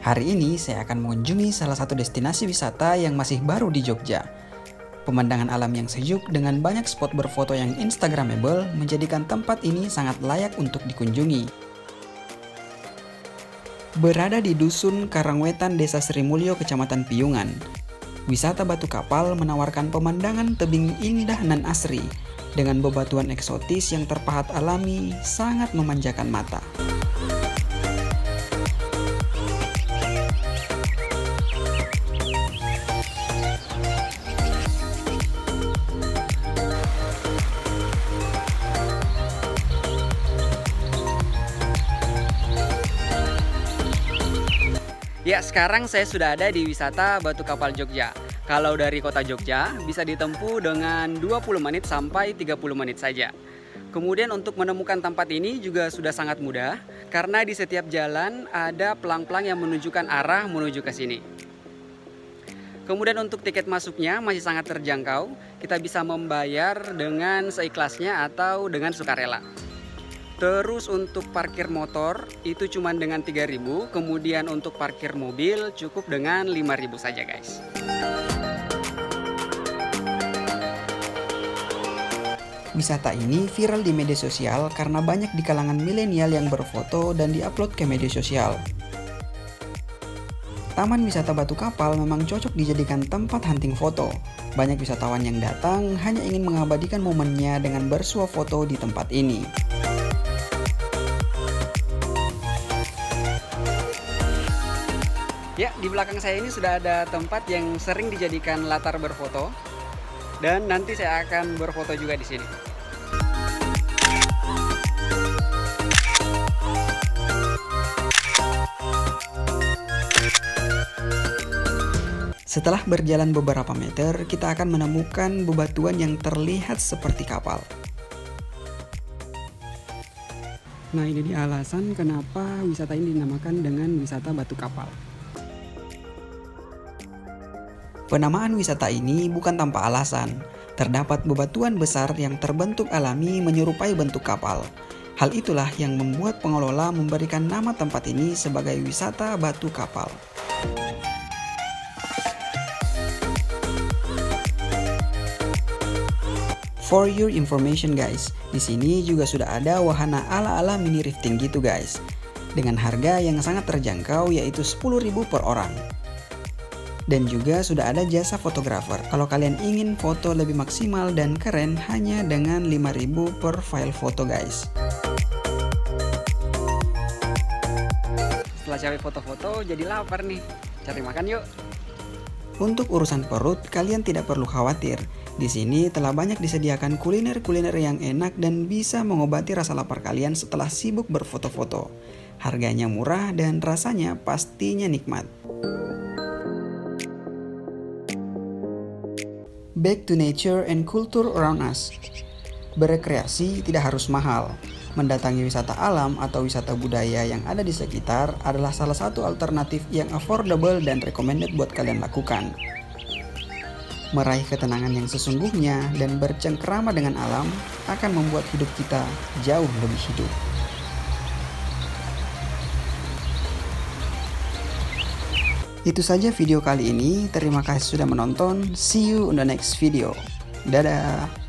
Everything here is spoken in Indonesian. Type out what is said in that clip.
Hari ini saya akan mengunjungi salah satu destinasi wisata yang masih baru di Jogja. Pemandangan alam yang sejuk dengan banyak spot berfoto yang instagramable menjadikan tempat ini sangat layak untuk dikunjungi. Berada di Dusun Karangwetan, Desa Sri Mulyo, Kecamatan Piungan, wisata batu kapal menawarkan pemandangan tebing indah nan asri dengan bebatuan eksotis yang terpahat alami sangat memanjakan mata. Ya, sekarang saya sudah ada di wisata Batu Kapal Jogja. Kalau dari kota Jogja bisa ditempuh dengan 20 menit sampai 30 menit saja. Kemudian untuk menemukan tempat ini juga sudah sangat mudah karena di setiap jalan ada pelang-pelang yang menunjukkan arah menuju ke sini. Kemudian untuk tiket masuknya masih sangat terjangkau. Kita bisa membayar dengan seikhlasnya atau dengan sukarela. Terus untuk parkir motor itu cuma dengan 3.000, kemudian untuk parkir mobil cukup dengan 5.000 saja guys. Wisata ini viral di media sosial karena banyak di kalangan milenial yang berfoto dan diupload ke media sosial. Taman wisata Batu Kapal memang cocok dijadikan tempat hunting foto. Banyak wisatawan yang datang hanya ingin mengabadikan momennya dengan bersuah foto di tempat ini. Ya, di belakang saya ini sudah ada tempat yang sering dijadikan latar berfoto. Dan nanti saya akan berfoto juga di sini. Setelah berjalan beberapa meter, kita akan menemukan bebatuan yang terlihat seperti kapal. Nah, ini dia alasan kenapa wisata ini dinamakan dengan wisata Batu Kapal. Penamaan wisata ini bukan tanpa alasan. Terdapat bebatuan besar yang terbentuk alami menyerupai bentuk kapal. Hal itulah yang membuat pengelola memberikan nama tempat ini sebagai wisata Batu Kapal. For your information guys, di sini juga sudah ada wahana ala-ala mini rafting gitu guys. Dengan harga yang sangat terjangkau yaitu 10.000 per orang. Dan juga sudah ada jasa fotografer. Kalau kalian ingin foto lebih maksimal dan keren hanya dengan 5.000 per file foto guys. Setelah cari foto-foto jadi lapar nih. Cari makan yuk. Untuk urusan perut kalian tidak perlu khawatir. Di sini telah banyak disediakan kuliner-kuliner yang enak dan bisa mengobati rasa lapar kalian setelah sibuk berfoto-foto. Harganya murah dan rasanya pastinya nikmat. Back to nature and culture around us. Berekreasi tidak harus mahal. Mendatangi wisata alam atau wisata budaya yang ada di sekitar adalah salah satu alternatif yang affordable dan recommended buat kalian lakukan. Meraih ketenangan yang sesungguhnya dan bercengkrama dengan alam akan membuat hidup kita jauh lebih hidup. Itu saja video kali ini. Terima kasih sudah menonton. See you on the next video. Dadah.